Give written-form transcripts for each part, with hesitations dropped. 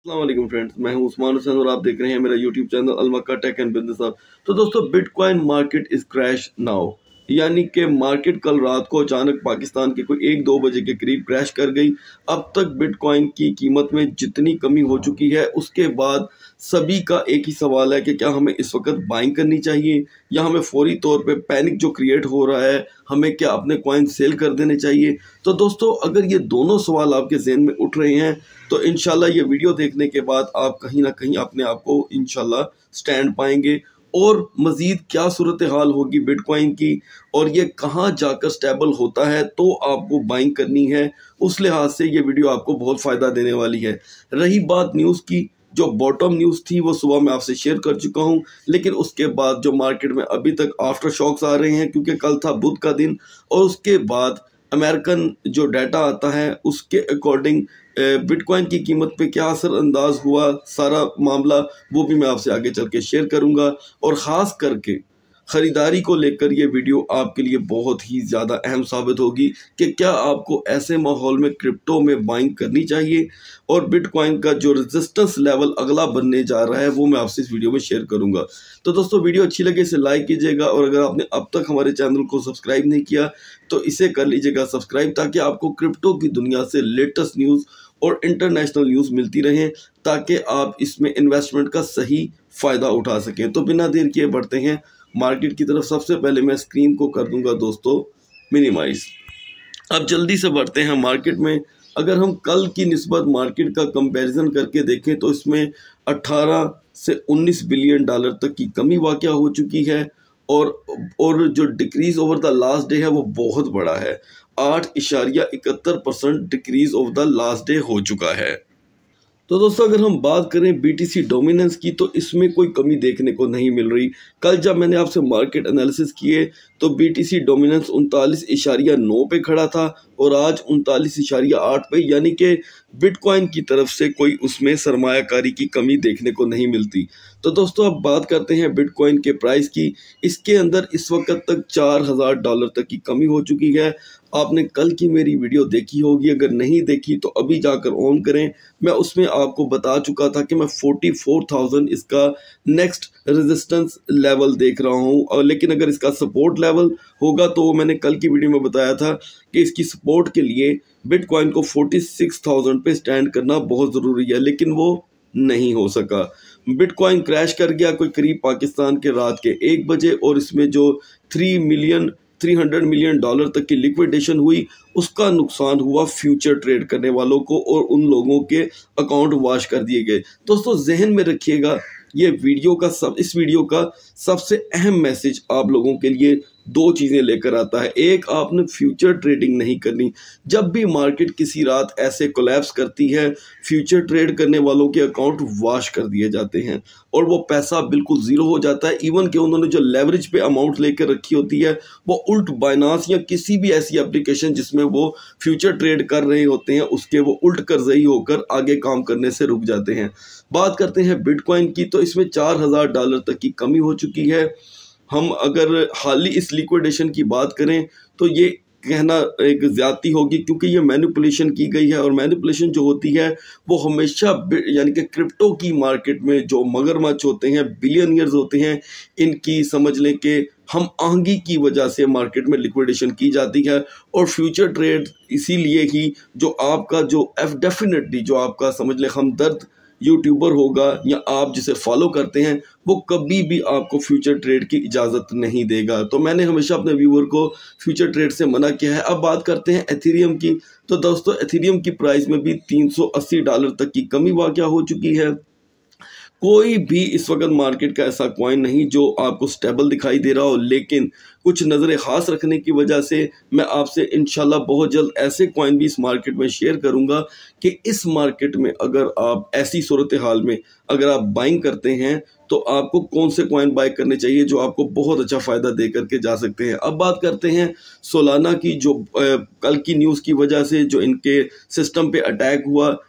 अस्सलाम वालेकुम फ्रेंड्स, मैं हूं उस्मान हुसैन और आप देख रहे हैं मेरा YouTube channel Almakka tech and business hub. तो दोस्तों, bitcoin market is crash now, यानी कि मार्केट कल रात को अचानक पाकिस्तान के कोई 1-2 बजे के करीब क्रैश कर गई। अब तक बिटकॉइन की कीमत में जितनी कमी हो चुकी है, उसके बाद सभी का एक ही सवाल है कि क्या हमें इस वक्त बाइंग करनी चाहिए या हमें फौरी तौर पे पैनिक जो क्रिएट हो रहा है, हमें क्या अपने कॉइन सेल कर देने चाहिए। तो दोस्तों, अगर ये दोनों सवाल आपके जहन में उठ रहे हैं तो इंशाल्लाह ये वीडियो देखने के बाद आप कहीं ना कहीं अपने आप को इंशाल्लाह स्टैंड पाएंगे और मज़ीद क्या सूरत हाल होगी बिटकॉइन की और ये कहाँ जाकर स्टेबल होता है तो आपको बाइंग करनी है। उस लिहाज से ये वीडियो आपको बहुत फ़ायदा देने वाली है। रही बात न्यूज़ की, जो बॉटम न्यूज़ थी वो सुबह मैं आपसे शेयर कर चुका हूँ, लेकिन उसके बाद जो मार्केट में अभी तक आफ्टर शॉक्स आ रहे हैं, क्योंकि कल था बुध का दिन और उसके बाद अमेरिकन जो डाटा आता है उसके अकॉर्डिंग बिटकॉइन की कीमत पे क्या असर अंदाज हुआ, सारा मामला वो भी मैं आपसे आगे चल के शेयर करूंगा। और ख़ास करके ख़रीदारी को लेकर ये वीडियो आपके लिए बहुत ही ज़्यादा अहम साबित होगी कि क्या आपको ऐसे माहौल में क्रिप्टो में बाइंग करनी चाहिए और बिटकॉइन का जो रेजिस्टेंस लेवल अगला बनने जा रहा है वो मैं आपसे इस वीडियो में शेयर करूंगा। तो दोस्तों, वीडियो अच्छी लगे इसे लाइक कीजिएगा और अगर आपने अब तक हमारे चैनल को सब्सक्राइब नहीं किया तो इसे कर लीजिएगा सब्सक्राइब, ताकि आपको क्रिप्टो की दुनिया से लेटेस्ट न्यूज़ और इंटरनेशनल न्यूज़ मिलती रहे, ताकि आप इसमें इन्वेस्टमेंट का सही फ़ायदा उठा सकें। तो बिना देर किए बढ़ते हैं मार्केट की तरफ। सबसे पहले मैं स्क्रीन को कर दूंगा दोस्तों मिनिमाइज। अब जल्दी से बढ़ते हैं मार्केट में। अगर हम कल की निस्बत मार्केट का कंपैरिजन करके देखें तो इसमें 18 से 19 बिलियन डॉलर तक की कमी वाक़या हो चुकी है और जो decrease over the last day है वो बहुत बड़ा है। 8.71% decrease over the last day हो चुका है। तो दोस्तों, अगर हम बात करें बीटीसी डोमिनेंस की तो इसमें कोई कमी देखने को नहीं मिल रही। कल जब मैंने आपसे मार्केट एनालिसिस किए तो बीटीसी डोमिनेंस 39.9 पे खड़ा था और आज 39.8 पे, यानी कि बिटकॉइन की तरफ से कोई उसमें सरमायाकारी की कमी देखने को नहीं मिलती। तो दोस्तों, अब बात करते हैं बिटकॉइन के प्राइस की। इसके अंदर इस वक्त तक $4,000 तक की कमी हो चुकी है। आपने कल की मेरी वीडियो देखी होगी, अगर नहीं देखी तो अभी जाकर ऑन करें। मैं उसमें आपको बता चुका था कि मैं 44,000 इसका नेक्स्ट रेजिस्टेंस लेवल देख रहा हूं, और लेकिन अगर इसका सपोर्ट लेवल होगा तो मैंने कल की वीडियो में बताया था कि इसकी सपोर्ट के लिए बिटकॉइन को 46,000 पे स्टैंड करना बहुत ज़रूरी है, लेकिन वो नहीं हो सका। बिटकॉइन क्रैश कर गया कोई करीब पाकिस्तान के रात के 1 बजे और इसमें जो 300 मिलियन डॉलर तक की लिक्विडेशन हुई, उसका नुकसान हुआ फ्यूचर ट्रेड करने वालों को और उन लोगों के अकाउंट वॉश कर दिए गए। दोस्तों, जहन में रखिएगा, इस वीडियो का सबसे अहम मैसेज आप लोगों के लिए 2 चीज़ें लेकर आता है। एक, आपने फ्यूचर ट्रेडिंग नहीं करनी। जब भी मार्केट किसी रात ऐसे कोलैप्स करती है, फ्यूचर ट्रेड करने वालों के अकाउंट वॉश कर दिए जाते हैं और वो पैसा बिल्कुल ज़ीरो हो जाता है। इवन कि उन्होंने जो लेवरेज पे अमाउंट लेकर रखी होती है वो उल्ट बाइनांस या किसी भी ऐसी एप्लीकेशन जिसमें वो फ्यूचर ट्रेड कर रहे होते हैं उसके वो उल्ट कर्जई होकर आगे काम करने से रुक जाते हैं। बात करते हैं बिटकॉइन की तो इसमें $4,000 तक की कमी हो चुकी है। हम अगर हाल ही इस लिक्विडेशन की बात करें तो ये कहना एक ज़्यादती होगी, क्योंकि ये मैनिपुलेशन की गई है और मैनिपुलेशन जो होती है वो हमेशा यानी कि क्रिप्टो की मार्केट में जो मगरमच्छ होते हैं, बिलियनियर्स होते हैं, इनकी समझ लें कि हम आहंगी की वजह से मार्केट में लिक्विडेशन की जाती है। और फ्यूचर ट्रेड इसीलिए ही जो आपका जो डेफिनेटली जो आपका समझ लें हमदर्द यूट्यूबर होगा या आप जिसे फॉलो करते हैं वो कभी भी आपको फ्यूचर ट्रेड की इजाज़त नहीं देगा। तो मैंने हमेशा अपने व्यूअर को फ्यूचर ट्रेड से मना किया है। अब बात करते हैं एथेरियम की। तो दोस्तों, एथेरियम की प्राइस में भी $380 तक की कमी वाक़या हो चुकी है। कोई भी इस वक्त मार्केट का ऐसा कॉइन नहीं जो आपको स्टेबल दिखाई दे रहा हो, लेकिन कुछ नज़र ख़ास रखने की वजह से मैं आपसे इंशाल्लाह बहुत जल्द ऐसे कॉइन भी इस मार्केट में शेयर करूंगा कि इस मार्केट में अगर आप ऐसी सूरत हाल में अगर आप बाइंग करते हैं तो आपको कौन से कॉइन बाय करने चाहिए जो आपको बहुत अच्छा फ़ायदा दे करके जा सकते हैं। अब बात करते हैं सोलाना की, जो कल की न्यूज़ की वजह से जो इनके सिस्टम पे अटैक हुआ,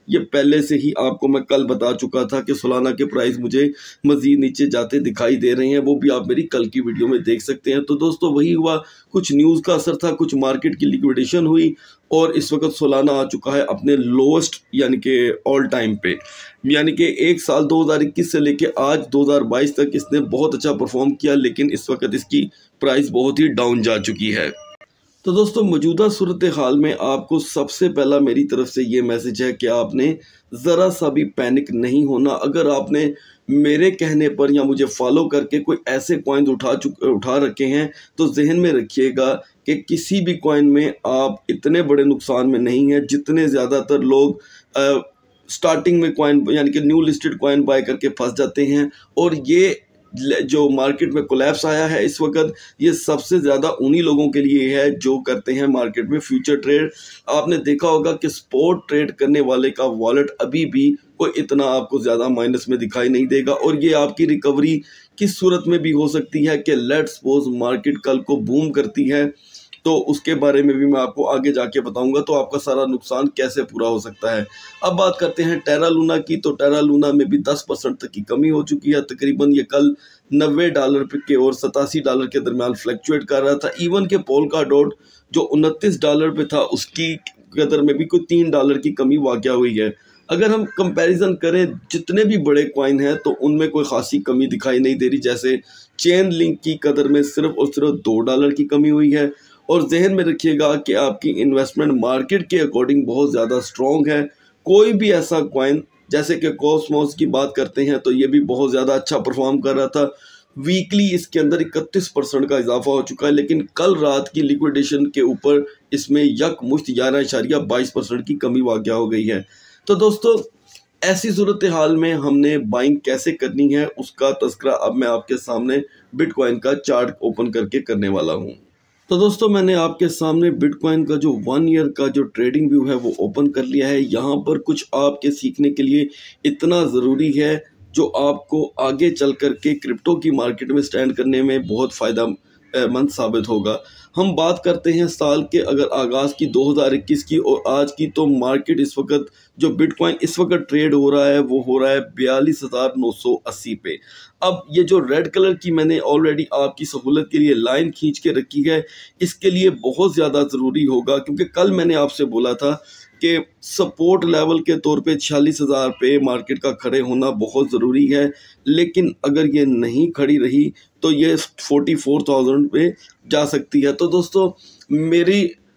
ये पहले से ही आपको मैं कल बता चुका था कि सोलाना के प्राइस मुझे मजीद नीचे जाते दिखाई दे रहे हैं, वो भी आप मेरी कल की वीडियो में देख सकते हैं। तो दोस्तों वही हुआ, कुछ न्यूज़ का असर था, कुछ मार्केट की लिक्विडेशन हुई और इस वक्त सोलाना आ चुका है अपने लोएस्ट यानी कि ऑल टाइम पे। यानी कि एक साल 2021 से लेके आज 2022 तक इसने बहुत अच्छा परफॉर्म किया, लेकिन इस वक्त इसकी प्राइस बहुत ही डाउन जा चुकी है। तो दोस्तों मौजूदा सूरत हाल में आपको सबसे पहला मेरी तरफ से ये मैसेज है कि आपने ज़रा सा भी पैनिक नहीं होना। अगर आपने मेरे कहने पर या मुझे फॉलो करके कोई ऐसे कॉइन्स उठा रखे हैं तो जहन में रखिएगा कि किसी भी कॉइन में आप इतने बड़े नुकसान में नहीं हैं जितने ज़्यादातर लोग स्टार्टिंग में कॉइन यानी कि न्यू लिस्टेड कॉइन बाय करके फंस जाते हैं। और ये जो मार्केट में कोलैप्स आया है इस वक्त, ये सबसे ज़्यादा उन्हीं लोगों के लिए है जो करते हैं मार्केट में फ्यूचर ट्रेड। आपने देखा होगा कि स्पॉट ट्रेड करने वाले का वॉलेट अभी भी कोई इतना आपको ज़्यादा माइनस में दिखाई नहीं देगा, और ये आपकी रिकवरी किस सूरत में भी हो सकती है कि लेट्स सपोज मार्केट कल को बूम करती है तो उसके बारे में भी मैं आपको आगे जाके बताऊंगा, तो आपका सारा नुकसान कैसे पूरा हो सकता है। अब बात करते हैं टेरा लूना की, तो टेरा लूना में भी 10% तक की कमी हो चुकी है। तकरीबन ये कल $90 के और $87 के दरमियान फ्लक्चुएट कर रहा था। इवन के पोल्का डॉट जो $29 पे था उसकी कदर में भी कोई $3 की कमी वाक़या हुई है। अगर हम कंपैरिजन करें जितने भी बड़े कॉइन हैं तो उनमें कोई खासी कमी दिखाई नहीं दे रही। जैसे चेन लिंक की कदर में सिर्फ और सिर्फ $2 की कमी हुई है। और जहन में रखिएगा कि आपकी इन्वेस्टमेंट मार्केट के अकॉर्डिंग बहुत ज़्यादा स्ट्रॉन्ग है। कोई भी ऐसा कॉइन जैसे कि कॉस्मोस की बात करते हैं तो ये भी बहुत ज़्यादा अच्छा परफॉर्म कर रहा था। वीकली इसके अंदर 31% का इजाफा हो चुका है, लेकिन कल रात की लिक्विडेशन के ऊपर इसमें यकमुश्त 11.22% की कमी वाक़या हो गई है। तो दोस्तों ऐसी सूरत हाल में हमने बाइंग कैसे करनी है उसका तस्करा अब मैं आपके सामने बिटकॉइन का चार्ट ओपन करके करने वाला हूँ। तो दोस्तों मैंने आपके सामने बिटकॉइन का जो 1 ईयर का जो ट्रेडिंग व्यू है वो ओपन कर लिया है। यहाँ पर कुछ आपके सीखने के लिए इतना ज़रूरी है जो आपको आगे चल कर के क्रिप्टो की मार्केट में स्टैंड करने में बहुत फ़ायदा मंद साबित होगा। हम बात करते हैं साल के अगर आगाज़ की 2021 की और आज की, तो मार्केट इस वक्त जो बिटकॉइन इस वक्त ट्रेड हो रहा है वो हो रहा है 42,980 पे। अब ये जो रेड कलर की मैंने ऑलरेडी आपकी सहूलत के लिए लाइन खींच के रखी है, इसके लिए बहुत ज़्यादा ज़रूरी होगा, क्योंकि कल मैंने आपसे बोला था कि सपोर्ट लेवल के तौर पे 46,000 पे मार्केट का खड़े होना बहुत ज़रूरी है। लेकिन अगर ये नहीं खड़ी रही तो ये 44,000 पे जा सकती है। तो दोस्तों मेरी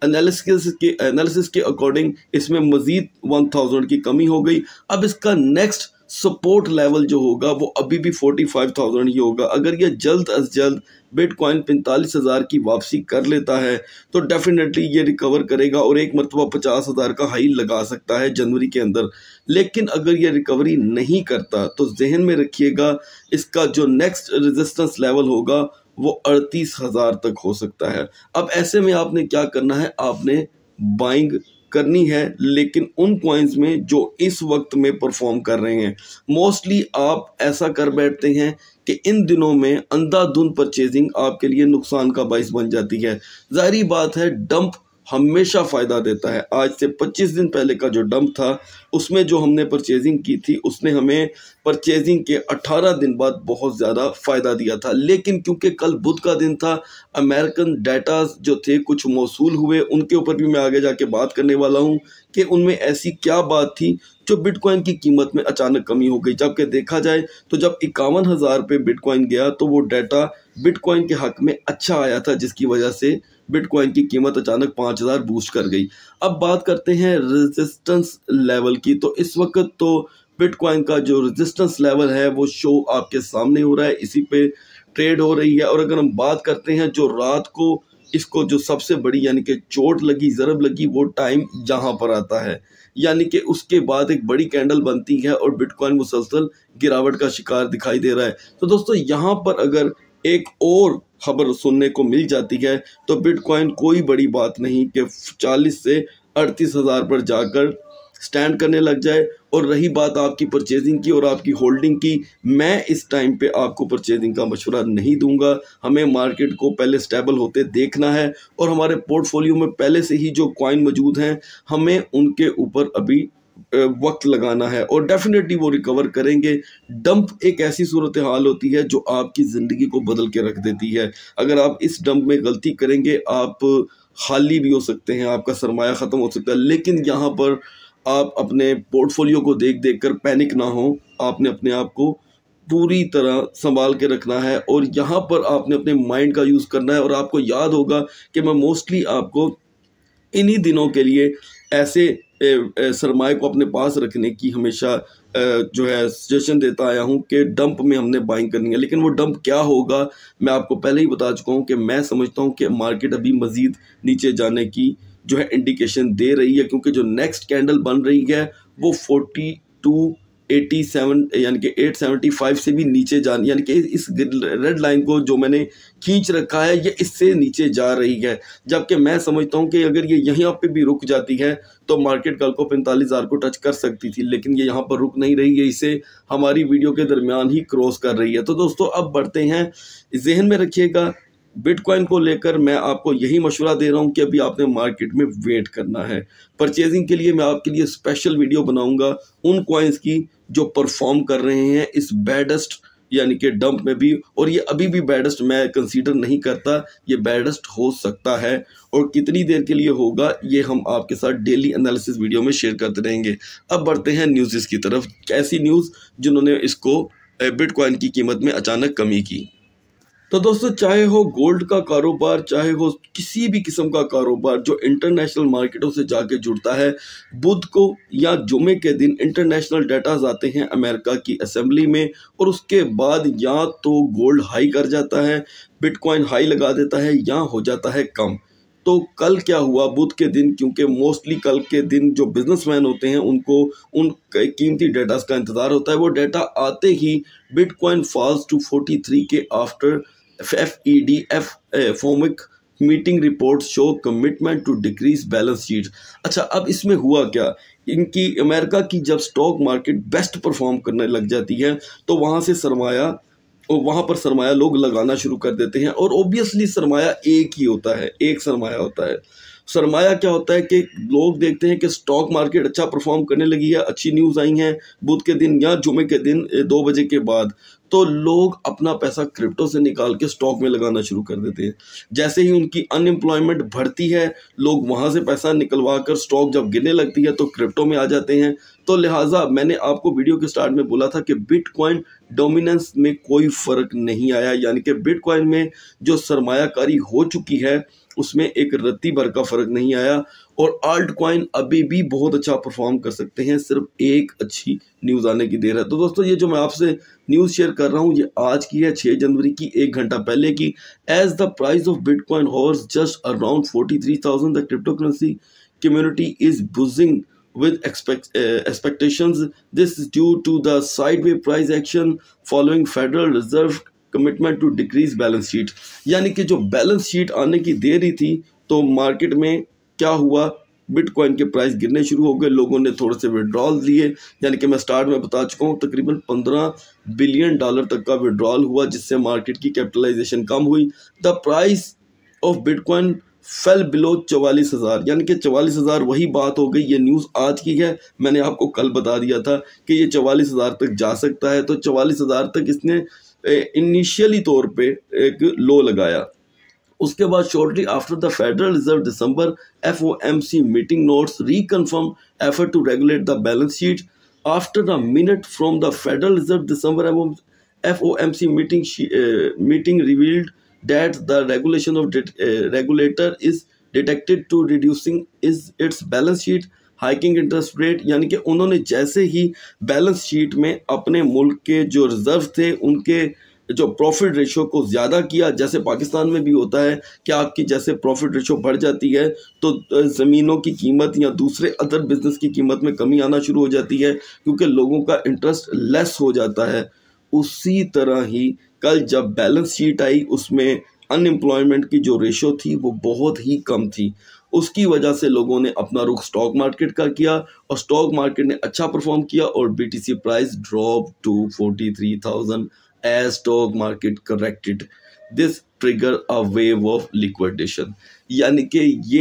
एनालिसिस के अकॉर्डिंग इसमें मज़ीद 1000 की कमी हो गई। अब इसका नेक्स्ट सपोर्ट लेवल जो होगा वो अभी भी 45,000 ही होगा। अगर ये जल्द अज जल्द बिटकॉइन 45,000 की वापसी कर लेता है तो डेफिनेटली ये रिकवर करेगा और एक मरतबा 50,000 का हाई लगा सकता है जनवरी के अंदर। लेकिन अगर ये रिकवरी नहीं करता तो जहन में रखिएगा इसका जो नेक्स्ट रेजिस्टेंस लेवल होगा वो 38,000 तक हो सकता है। अब ऐसे में आपने क्या करना है, आपने बाइंग करनी है, लेकिन उन कॉइन्स में जो इस वक्त में परफॉर्म कर रहे हैं। मोस्टली आप ऐसा कर बैठते हैं कि इन दिनों में अंधाधुंध परचेजिंग आपके लिए नुकसान का बाइस बन जाती है। जाहिर बात है डंप हमेशा फ़ायदा देता है। आज से 25 दिन पहले का जो डंप था उसमें जो हमने परचेजिंग की थी उसने हमें परचेजिंग के 18 दिन बाद बहुत ज़्यादा फ़ायदा दिया था। लेकिन क्योंकि कल बुध का दिन था, अमेरिकन डाटाज जो थे कुछ मौसूल हुए, उनके ऊपर भी मैं आगे जाके बात करने वाला हूँ कि उनमें ऐसी क्या बात थी जो बिटकॉइन की कीमत में अचानक कमी हो गई। जबकि देखा जाए तो जब 51,000 पे बिटकॉइन गया तो वो डाटा बिटकॉइन के हक में अच्छा आया था, जिसकी वजह से बिटकॉइन की कीमत अचानक 5,000 बूस्ट कर गई। अब बात करते हैं रेजिस्टेंस लेवल की। तो इस वक्त तो बिटकॉइन का जो रेजिस्टेंस लेवल है वो शो आपके सामने हो रहा है, इसी पे ट्रेड हो रही है। और अगर हम बात करते हैं जो रात को इसको जो सबसे बड़ी यानी कि चोट लगी, ज़रब लगी, वो टाइम यहाँ पर आता है, यानी कि उसके बाद एक बड़ी कैंडल बनती है और बिटकॉइन मुसलसल गिरावट का शिकार दिखाई दे रहा है। तो दोस्तों यहाँ पर अगर एक और खबर सुनने को मिल जाती है तो बिटकॉइन कोई बड़ी बात नहीं कि 40 से 38,000 पर जाकर स्टैंड करने लग जाए। और रही बात आपकी परचेजिंग की और आपकी होल्डिंग की, मैं इस टाइम पे आपको परचेजिंग का मशवरा नहीं दूंगा। हमें मार्केट को पहले स्टेबल होते देखना है और हमारे पोर्टफोलियो में पहले से ही जो कॉइन मौजूद हैं हमें उनके ऊपर अभी वक्त लगाना है और डेफिनेटली वो रिकवर करेंगे। डंप एक ऐसी सूरत हाल होती है जो आपकी ज़िंदगी को बदल के रख देती है। अगर आप इस डंप में गलती करेंगे, आप खाली भी हो सकते हैं, आपका सरमाया ख़त्म हो सकता है। लेकिन यहाँ पर आप अपने पोर्टफोलियो को देख देख कर पैनिक ना हो, आपने अपने आप को पूरी तरह संभाल के रखना है और यहाँ पर आपने अपने माइंड का यूज़ करना है। और आपको याद होगा कि मैं मोस्टली आपको इन्हीं दिनों के लिए ऐसे सरमाए को अपने पास रखने की हमेशा जो है सजेशन देता आया हूं कि डंप में हमने बाइंग करनी है। लेकिन वो डंप क्या होगा मैं आपको पहले ही बता चुका हूं कि मैं समझता हूं कि मार्केट अभी मज़ीद नीचे जाने की जो है इंडिकेशन दे रही है, क्योंकि जो नेक्स्ट कैंडल बन रही है वो 4287 यानी कि 875 से भी नीचे जाने, यानी कि इस रेड लाइन को जो मैंने खींच रखा है ये इससे नीचे जा रही है। जबकि मैं समझता हूं कि अगर ये यहाँ पे भी रुक जाती है तो मार्केट कल को 45,000 को टच कर सकती थी, लेकिन ये यहाँ पर रुक नहीं रही है, इसे हमारी वीडियो के दरमियान ही क्रॉस कर रही है। तो दोस्तों अब बढ़ते हैं, जहन में रखिएगा बिटकॉइन को लेकर मैं आपको यही मशवरा दे रहा हूं कि अभी आपने मार्केट में वेट करना है। परचेजिंग के लिए मैं आपके लिए स्पेशल वीडियो बनाऊंगा उन कॉइन्स की जो परफॉर्म कर रहे हैं इस बैडेस्ट यानी कि डंप में भी, और ये अभी भी बैडेस्ट मैं कंसीडर नहीं करता, ये बैडेस्ट हो सकता है। और कितनी देर के लिए होगा ये हम आपके साथ डेली एनालिसिस वीडियो में शेयर करते रहेंगे। अब बढ़ते हैं न्यूज़ की तरफ। ऐसी न्यूज़ जिन्होंने इसको बिटकॉइन की कीमत में अचानक कमी की। तो दोस्तों चाहे हो गोल्ड का कारोबार, चाहे हो किसी भी किस्म का कारोबार जो इंटरनेशनल मार्केटों से जाके जुड़ता है, बुध को या जुमे के दिन इंटरनेशनल डेटाज आते हैं अमेरिका की असेंबली में, और उसके बाद या तो गोल्ड हाई कर जाता है, बिटकॉइन हाई लगा देता है, या हो जाता है कम। तो कल क्या हुआ बुध के दिन, क्योंकि मोस्टली कल के दिन जो बिजनेसमैन होते हैं उनको उन कीमती डेटास का इंतज़ार होता है। वो डेटा आते ही बिटकॉइन फॉल्स टू 43 के after FED FOMC meeting report show commitment to decrease balance sheet. अच्छा, अब इसमें हुआ क्या, इनकी अमेरिका की जब स्टॉक मार्केट बेस्ट परफॉर्म करने लग जाती है तो वहाँ पर सरमाया लोग लगाना शुरू कर देते हैं। और ऑब्वियसली सरमाया एक ही होता है, एक सरमाया होता है। सरमाया क्या होता है कि लोग देखते हैं कि स्टॉक मार्केट अच्छा परफॉर्म करने लगी है, अच्छी न्यूज़ आई हैं बुध के दिन या जुमे के दिन 2 बजे के बाद, तो लोग अपना पैसा क्रिप्टो से निकाल के स्टॉक में लगाना शुरू कर देते हैं। जैसे ही उनकी अनएम्प्लॉयमेंट बढ़ती है, लोग वहाँ से पैसा निकलवा कर स्टॉक जब गिरने लगती है तो क्रिप्टो में आ जाते हैं। तो लिहाजा मैंने आपको वीडियो के स्टार्ट में बोला था कि बिटकॉइन डोमिनेंस में कोई फ़र्क नहीं आया, यानी कि बिटकॉइन में जो सरमायाकारी हो चुकी है उसमें एक रत्ती भर का फ़र्क नहीं आया। और आल्ट कॉइन अभी भी बहुत अच्छा परफॉर्म कर सकते हैं, सिर्फ एक अच्छी न्यूज़ आने की देर है। तो दोस्तों ये जो मैं आपसे न्यूज़ शेयर कर रहा हूँ ये आज की है, 6 जनवरी की, 1 घंटा पहले की। As the price of bitcoin hovers just around 43,000 the crypto currency community is buzzing with expectations. This is due to the sideways price action following Federal Reserve commitment to decrease balance sheet। यानी कि जो balance sheet आने की देरी थी तो market में क्या हुआ, बिटकॉइन के प्राइस गिरने शुरू हो गए, लोगों ने थोड़े से विड्रॉल दिए। यानी कि मैं स्टार्ट में बता चुका हूँ तकरीबन $15 बिलियन तक का विड्रॉल हुआ, जिससे मार्केट की कैपिटलाइजेशन कम हुई। The price of bitcoin fell below 44,000, यानी कि 44,000 वही बात हो गई। ये न्यूज़ आज की है, मैंने आपको कल बता दिया था कि ये 44,000 तक जा सकता है। तो 44,000 तक इसने इनिशियली तौर पे एक लो लगाया। उसके बाद shortly after the Federal Reserve December FOMC meeting notes reconfirm effort to regulate the balance sheet after the minute from the Federal Reserve December FOMC meeting revealed that the regulation of regulator is detected to reducing its balance sheet hiking interest rate. यानी कि उन्होंने जैसे ही balance sheet में अपने मुल्क के जो reserve थे उनके जो प्रॉफिट रेशो को ज़्यादा किया, जैसे पाकिस्तान में भी होता है कि आपकी जैसे प्रॉफिट रेशो बढ़ जाती है तो ज़मीनों की कीमत या दूसरे अदर बिजनेस की कीमत में कमी आना शुरू हो जाती है क्योंकि लोगों का इंटरेस्ट लेस हो जाता है। उसी तरह ही कल जब बैलेंस शीट आई उसमें अनएम्प्लॉयमेंट की जो रेशो थी वो बहुत ही कम थी। उसकी वजह से लोगों ने अपना रुख स्टॉक मार्केट का किया और स्टॉक मार्केट ने अच्छा परफॉर्म किया और BTC price drop to 43,000 as stock market corrected. This trigger a wave of liquidation। यानी कि ये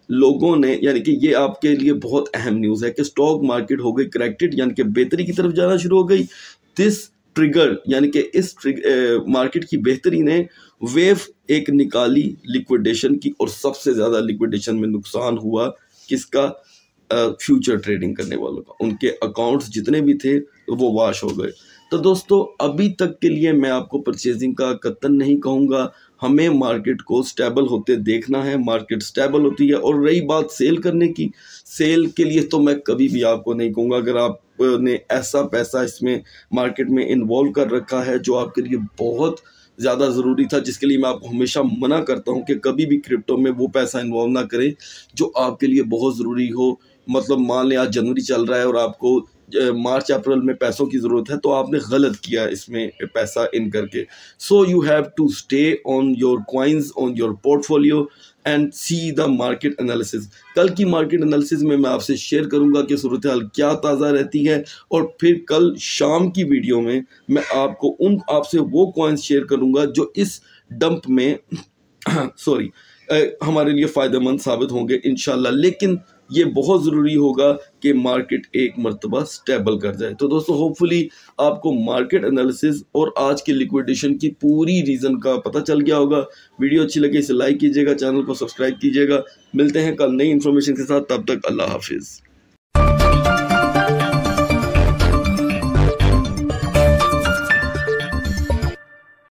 लोगों ने, यानी कि ये आपके लिए बहुत अहम न्यूज़ है कि स्टॉक मार्केट हो गई करेक्टेड, यानी कि बेहतरी की तरफ जाना शुरू हो गई। दिस ट्रिगर, यानी कि इस मार्केट की बेहतरी ने वेव एक निकाली लिक्विडेशन की, और सबसे ज़्यादा लिक्विडेशन में नुकसान हुआ किसका? फ्यूचर ट्रेडिंग करने वालों का। उनके अकाउंट्स जितने भी थे वो वाश हो गए। तो दोस्तों अभी तक के लिए मैं आपको परचेजिंग का कतन नहीं कहूँगा, हमें मार्केट को स्टेबल होते देखना है। मार्केट स्टेबल होती है। और रही बात सेल करने की, सेल के लिए तो मैं कभी भी आपको नहीं कहूँगा। अगर आपने ऐसा पैसा इसमें मार्केट में इन्वॉल्व कर रखा है जो आपके लिए बहुत ज़्यादा ज़रूरी था, जिसके लिए मैं आपको हमेशा मना करता हूँ कि कभी भी क्रिप्टो में वो पैसा इन्वॉल्व ना करें जो आपके लिए बहुत ज़रूरी हो। मतलब मान लें आज जनवरी चल रहा है और आपको मार्च अप्रैल में पैसों की ज़रूरत है, तो आपने गलत किया इसमें पैसा इन करके। So you have to stay on your coins, on your portfolio and see the market analysis. कल की मार्केट एनालिसिस में मैं आपसे शेयर करूंगा कि सूरत हाल क्या ताज़ा रहती है, और फिर कल शाम की वीडियो में मैं आपसे वो कॉइन्स शेयर करूंगा जो इस डंप में सॉरी हमारे लिए फ़ायदेमंद साबित होंगे इंशाल्लाह। लेकिन ये बहुत ज़रूरी होगा कि मार्केट एक मर्तबा स्टेबल कर जाए। तो दोस्तों होपफुली आपको मार्केट एनालिसिस और आज के लिक्विडेशन की पूरी रीज़न का पता चल गया होगा। वीडियो अच्छी लगे इसे लाइक कीजिएगा, चैनल को सब्सक्राइब कीजिएगा। मिलते हैं कल नई इन्फॉर्मेशन के साथ, तब तक अल्लाह हाफिज़।